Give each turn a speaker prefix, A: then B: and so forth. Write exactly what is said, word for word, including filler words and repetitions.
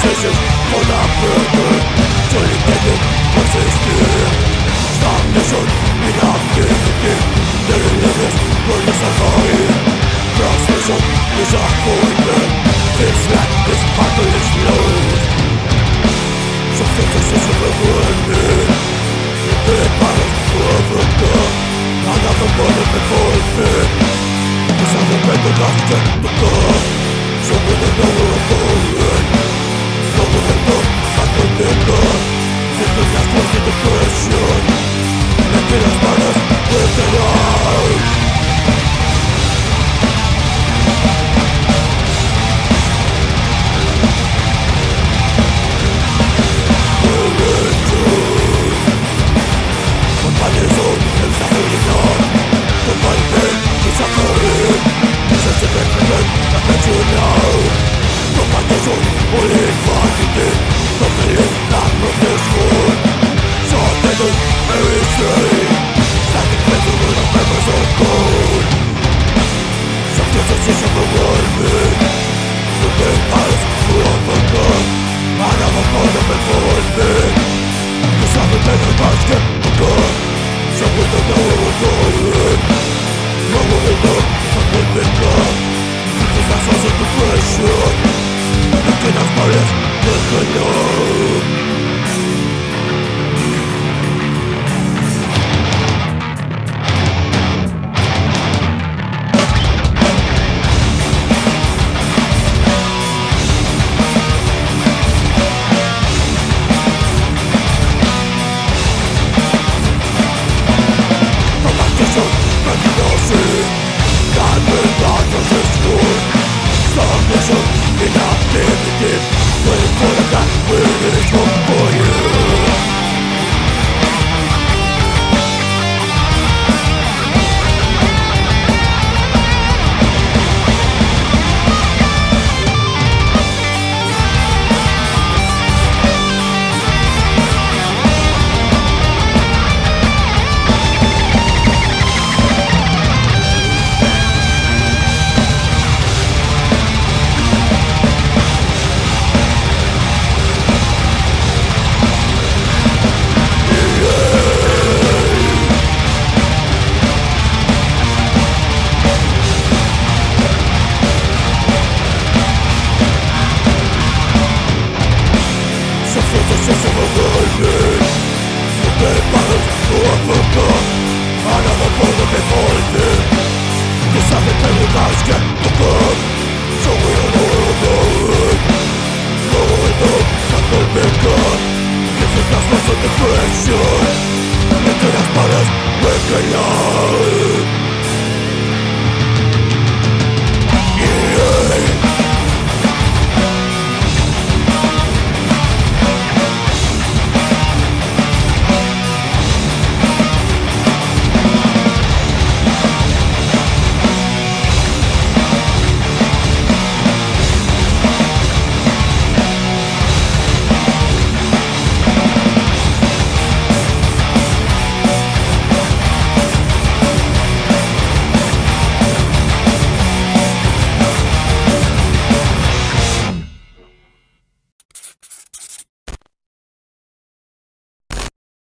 A: decisions for the future. Solitated persisting stagnation, inactivity. The limits will you survive. Frustration, disappointment. Feels like this battle is lost. Substances is overwhelming. The balance to overcome. Another one of the cold fit. This other better not check the car. So we don't know where we're going. So we don't know what we're thinking. This is just one in the question. Making us balance with the light. Another one of the void. This other thing will not get